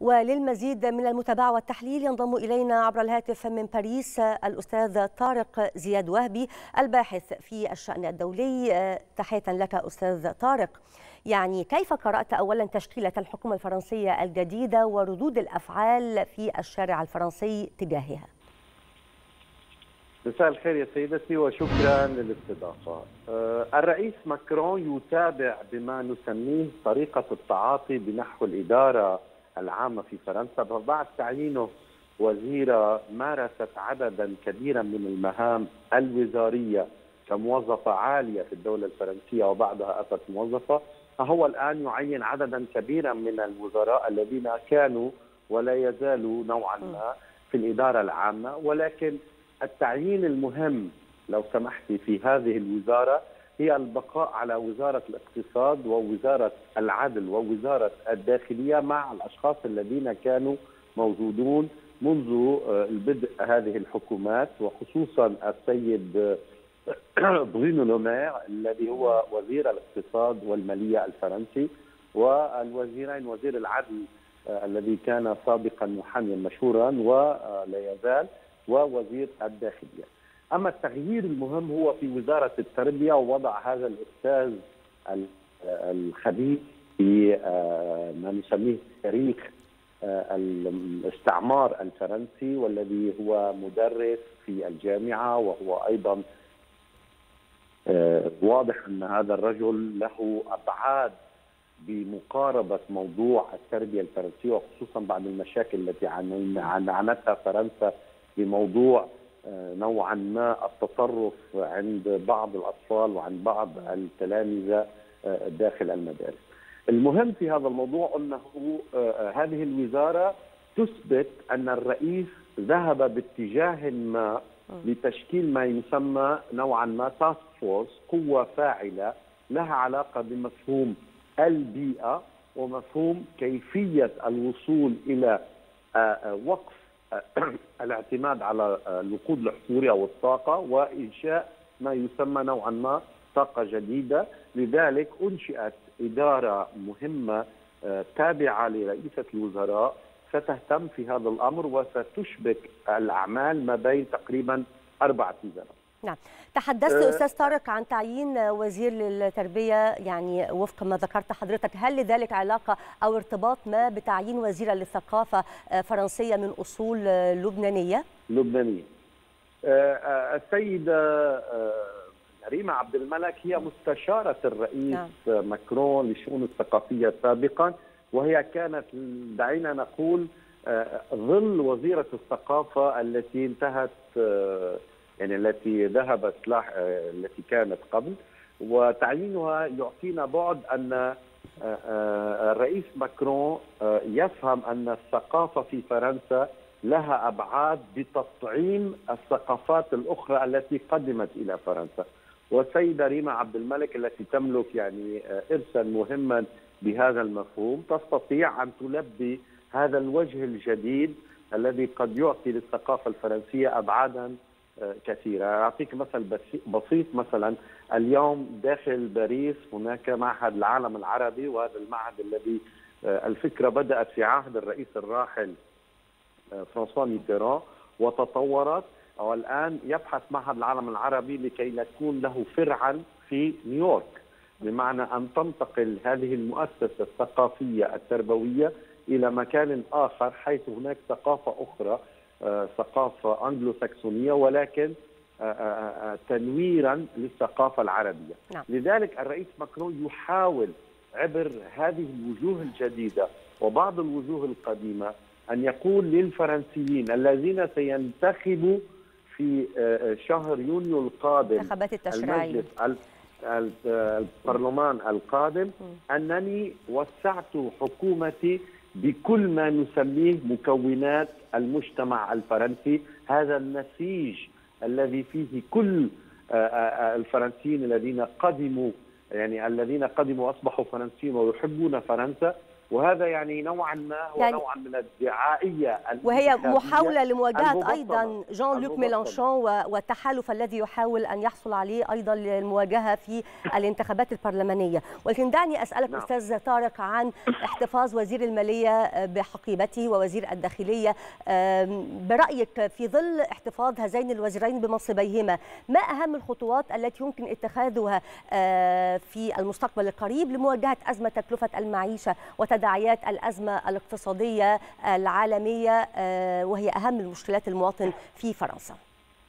وللمزيد من المتابعة والتحليل ينضم إلينا عبر الهاتف من باريس الأستاذ طارق زياد وهبي الباحث في الشأن الدولي. تحية لك أستاذ طارق. يعني كيف قرأت أولا تشكيلة الحكومة الفرنسية الجديدة وردود الأفعال في الشارع الفرنسي تجاهها؟ مساء الخير يا سيدتي وشكرا للاستضافة. الرئيس ماكرون يتابع بما نسميه طريقة التعاطي بنحو الإدارة العامة في فرنسا، فبعد تعيينه وزيرة مارست عددا كبيرا من المهام الوزارية كموظفة عالية في الدولة الفرنسية وبعدها أتت موظفة، فهو الآن يعين عددا كبيرا من الوزراء الذين كانوا ولا يزالوا نوعا ما في الإدارة العامة. ولكن التعيين المهم لو سمحتي في هذه الوزارة هي البقاء على وزارة الاقتصاد ووزارة العدل ووزارة الداخلية مع الأشخاص الذين كانوا موجودون منذ البدء هذه الحكومات، وخصوصا السيد برونو لو مير الذي هو وزير الاقتصاد والمالية الفرنسي، والوزيرين وزير العدل الذي كان سابقا محاميا مشهورا ولا يزال، ووزير الداخلية. أما التغيير المهم هو في وزارة التربية، ووضع هذا الأستاذ الخبير في ما نسميه تاريخ الاستعمار الفرنسي، والذي هو مدرس في الجامعة، وهو أيضا واضح أن هذا الرجل له أبعاد بمقاربة موضوع التربية الفرنسية، وخصوصا بعد المشاكل التي عانتها فرنسا بموضوع نوعا ما التطرف عند بعض الأطفال وعند بعض التلامذة داخل المدارس. المهم في هذا الموضوع أنه هذه الوزارة تثبت أن الرئيس ذهب باتجاه ما لتشكيل ما يسمى نوعا ما تاسك فورس، قوة فاعلة لها علاقة بمفهوم البيئة ومفهوم كيفية الوصول إلى وقف الاعتماد على الوقود الاحفوري او الطاقه، وانشاء ما يسمى نوعا ما طاقه جديده. لذلك انشئت اداره مهمه تابعه لرئيسه الوزراء ستهتم في هذا الامر وستشبك الاعمال ما بين تقريبا 4 وزراء. نعم، تحدثت أستاذ طارق عن تعيين وزير للتربية، يعني وفق ما ذكرت حضرتك، هل لذلك علاقة أو ارتباط ما بتعيين وزيرة للثقافة فرنسية من أصول لبنانية؟ لبنانية. السيدة ريما عبد الملك هي مستشارة الرئيس ماكرون للشؤون الثقافية سابقا، وهي كانت دعينا نقول ظل وزيرة الثقافة التي انتهت، يعني التي ذهبت التي كانت قبل. وتعيينها يعطينا بعد أن الرئيس ماكرون يفهم أن الثقافة في فرنسا لها أبعاد بتطعيم الثقافات الأخرى التي قدمت إلى فرنسا. والسيدة ريما عبد الملك التي تملك يعني إرثا مهما بهذا المفهوم تستطيع أن تلبي هذا الوجه الجديد الذي قد يعطي للثقافة الفرنسية أبعادا كثيرة. أعطيك مثل بسيط، مثلا اليوم داخل باريس هناك معهد العالم العربي، وهذا المعهد الذي الفكرة بدأت في عهد الرئيس الراحل فرانسوا ميتيران وتطورت، والآن يبحث معهد العالم العربي لكي يكون له فرعا في نيويورك، بمعنى أن تنتقل هذه المؤسسة الثقافية التربوية إلى مكان آخر حيث هناك ثقافة أخرى، ثقافة أنجلو ساكسونية، ولكن تنويرا للثقافة العربية. نعم. لذلك الرئيس ماكرون يحاول عبر هذه الوجوه الجديدة وبعض الوجوه القديمة أن يقول للفرنسيين الذين سينتخبوا في شهر يونيو القادم انتخابات التشريعية البرلمان القادم أنني وسعت حكومتي بكل ما نسميه مكونات المجتمع الفرنسي، هذا النسيج الذي فيه كل الفرنسيين الذين قدموا، يعني الذين قدموا أصبحوا فرنسيين ويحبون فرنسا، وهذا يعني نوعا ما هو يعني نوعا من الدعائيه، وهي محاوله لمواجهه ايضا جان لوك ميلانشون والتحالف الذي يحاول ان يحصل عليه ايضا للمواجهه في الانتخابات البرلمانيه. ولكن دعني اسالك استاذ طارق عن احتفاظ وزير الماليه بحقيبته ووزير الداخليه. برايك في ظل احتفاظ هذين الوزيرين بمنصبيهما، ما اهم الخطوات التي يمكن اتخاذها في المستقبل القريب لمواجهه ازمه تكلفه المعيشه وتداعيات الازمه الاقتصاديه العالميه وهي اهم المشكلات المواطن في فرنسا؟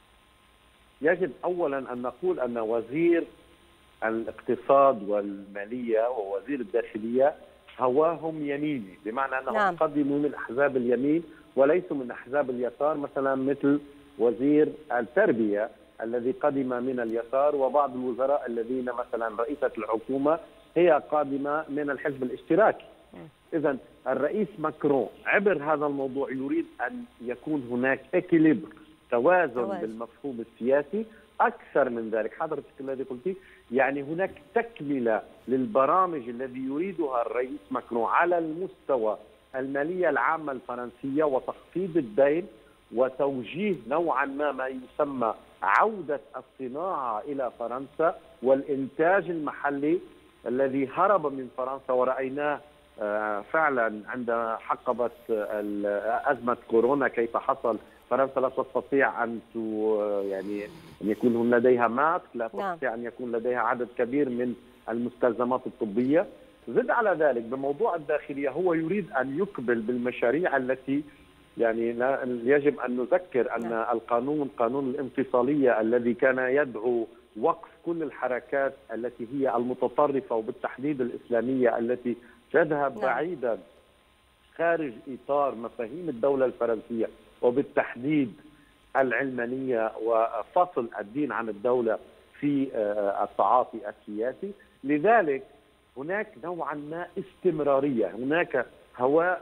يجب اولا ان نقول ان وزير الاقتصاد والماليه ووزير الداخليه هواهم يميني، بمعنى انهم قدموا من احزاب اليمين وليسوا من احزاب اليسار، مثلا مثل وزير التربيه الذي قدم من اليسار، وبعض الوزراء الذين مثلا رئيسه الحكومه هي قادمه من الحزب الاشتراكي. اذا الرئيس ماكرون عبر هذا الموضوع يريد ان يكون هناك اكيليبر، توازن بالمفهوم السياسي. اكثر من ذلك حضرتك الذي قلتي، يعني هناك تكمله للبرامج الذي يريدها الرئيس ماكرون على المستوى الماليه العامه الفرنسيه وتخفيض الدين وتوجيه نوعا ما يسمى عوده الصناعه الى فرنسا والانتاج المحلي الذي هرب من فرنسا، ورأيناه فعلا عند حقبة أزمة كورونا كيف حصل. فرنسا لا تستطيع أن يعني أن يكون لديها ماسك، لا تستطيع أن يكون لديها عدد كبير من المستلزمات الطبية. زد على ذلك بموضوع الداخلية، هو يريد أن يقبل بالمشاريع التي يعني يجب أن نذكر أن القانون، قانون الانفصالية الذي كان يدعو وقف كل الحركات التي هي المتطرفة وبالتحديد الإسلامية التي تذهب بعيدا خارج إطار مفاهيم الدولة الفرنسية وبالتحديد العلمانية وفصل الدين عن الدولة في التعاطي السياسي. لذلك هناك نوعا ما استمرارية، هناك هواء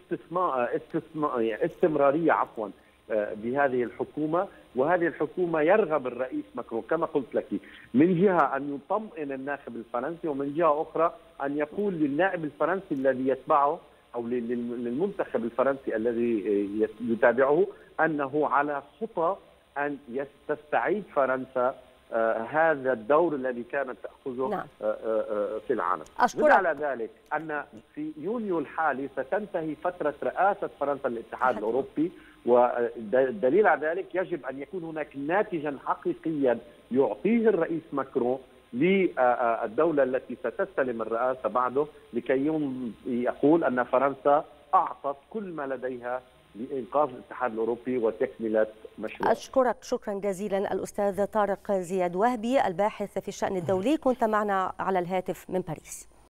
استمرارية بهذه الحكومة. وهذه الحكومة يرغب الرئيس ماكرون كما قلت لك من جهة أن يطمئن الناخب الفرنسي، ومن جهة أخرى أن يقول للنائب الفرنسي الذي يتبعه أو للمنتخب الفرنسي الذي يتابعه أنه على خطى أن تستعيد فرنسا هذا الدور الذي كانت تأخذه في العالم. على ذلك أن في يونيو الحالي ستنتهي فترة رئاسة فرنسا للاتحاد الأوروبي، والدليل على ذلك يجب أن يكون هناك ناتجا حقيقيا يعطيه الرئيس ماكرون للدولة التي ستستلم الرئاسة بعده، لكي يقول أن فرنسا أعطت كل ما لديها لإنقاذ الاتحاد الأوروبي وتكملة مشروع. أشكرك شكرا جزيلا الأستاذ طارق زياد وهبي، الباحث في الشأن الدولي، كنت معنا على الهاتف من باريس.